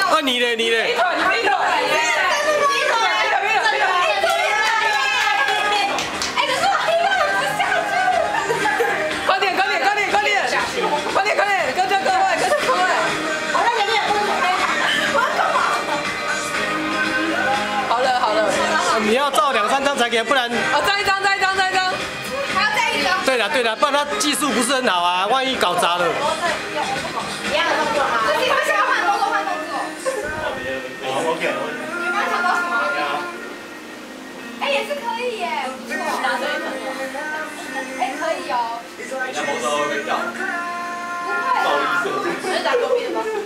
啊你嘞你嘞。你要照2、3张才给，不然再一张，还要再一张。 对了，不然他技术不是很好啊，万一搞砸了。 一样的动作吗？你们想要换动作。OK。你们刚刚想到什么？哎，也是可以耶，不错。哎，可以哦。你的头稍微会掉。不会。不是打左边吗？